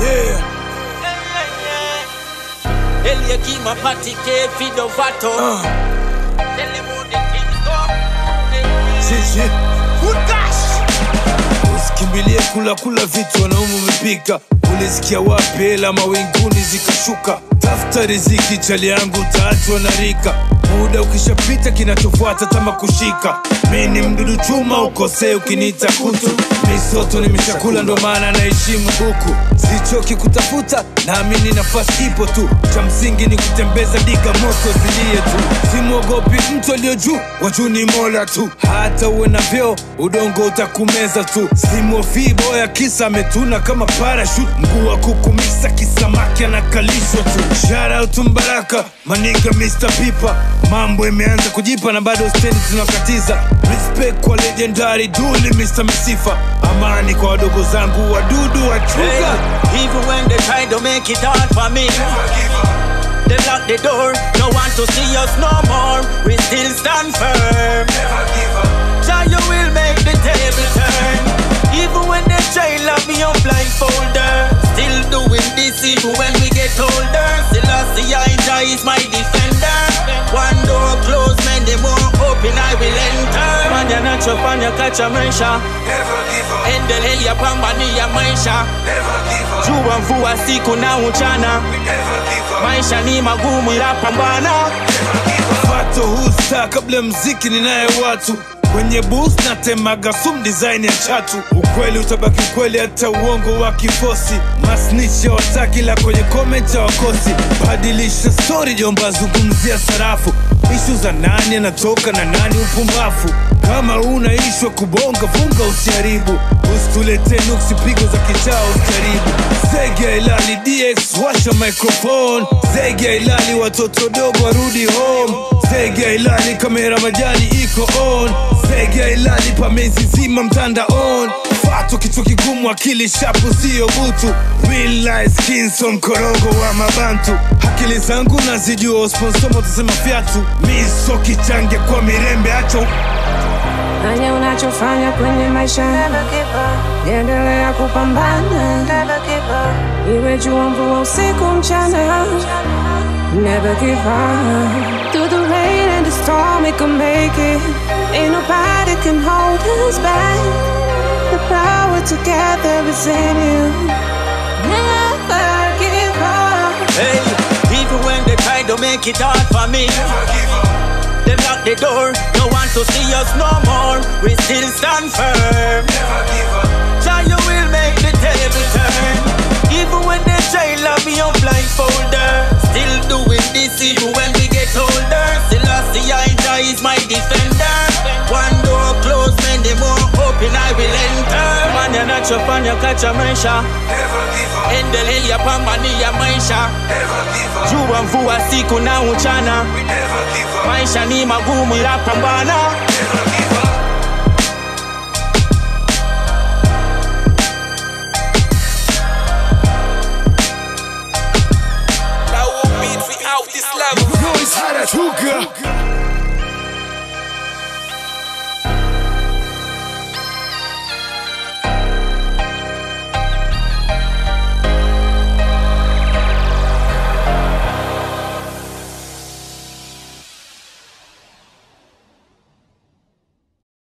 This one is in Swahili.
Yeah. Elie kima patike fido vato. Zizi. Good gosh. Usikimbilie kula vitu wanaume umepika. Ulisikia wapi hela mawinguni zikashuka? Tafuta riziki chali yangu utaachwa na rika. Muda ukishapita kinachofuata tama kushika. Mimi ni mdudu chuma ukosee ukiniita kutu. Misoto nimeshakula ndo maana naheshimu buku. Sichoki kutafuta naamini nafasi ipo tu. Cha msingi ni kutembeza diga moto zilie tu. Simuogopi mtu alio juu, wajuu ni Mola tu. Hata uwe na vyeo udongo utakumeza tu. Simuofi boya kisa ametuna kama parachute. Mguu wa kukumisa kisamaki anakalishwa tu. Shout out Mbaraka, maniga Mr. Pipa. Mambo imeanza kujipa na bado stendi tunakatiza. Respect kwa legendary Duli Mr. Misifa. Amani kwa wadogo zangu wadudu wachuga. Hey, even when they try to make it hard for me, never give up. they lock the door, no one to see us no more. We still stand firm. Never give up. Jah, you will make the table turn. Even when they try lock me up blindfolder, still doing this even when we get older. Still I see Jah is my defender. One door closed, man, the more open I will enter. Fanya nachofanya kacha maisha, Never give up. endelea pambania maisha. Never give up. Jua mvua siku na mchana, Never give up. maisha ni magumu ila pambana. Never give up. Fato husta kabla mziki ninaye watu. Kwenye boost na temaga sum design ya chatu. Ukweli utabaki ukweli hata uongo wa kifosi. Masnicha wataki la kwenye comment ya wakosi. Badilisha story jomba zungumzia sarafu. Ishu za nani anatoka na nani upumbafu. Kama unaishwa kubonga funga usiharibu. Usitulete nuksi pigo za kichao usijaribu. Zege ilali DX washa microphone. Zege ilali watoto dogo warudi home. Zege ilali kamera majani iko on. Zege ilali pamezi zima mtanda on. Fato kichwa kigumu akili shapu siyo butu. Real life skinson korogo wa mabantu. Akili zangu nazijua sponsomo tasema fiatu. Miso kichange kwa mirembe acho. Fanya unachofanya kwenye maisha, endelea kupambana. Iwe jua mvua usiku mchana, never give up. Through the rain and the storm we can make it. Ain't nobody can hold us back. The power together is in you. Never give up. Hey, even when they try to make it hard for me, Never give up. they lock the door, no one to see us no more. We still stand firm. Never give up. Jah, you will make the table turn. Even when they try lock me up blindfolder, still doing this even when we get older. Still I see Jah is my defender. One door closed, man, the more open I will enter. Fanya nachofanya kacha maisha, Never give up. endelea pambania maisha. Never give up. Jua mvua siku na mchana, We never give up. maisha ni magumu ila pambana. Never give up. Now we'll beat we out this level. Yo, it's hot as hookah.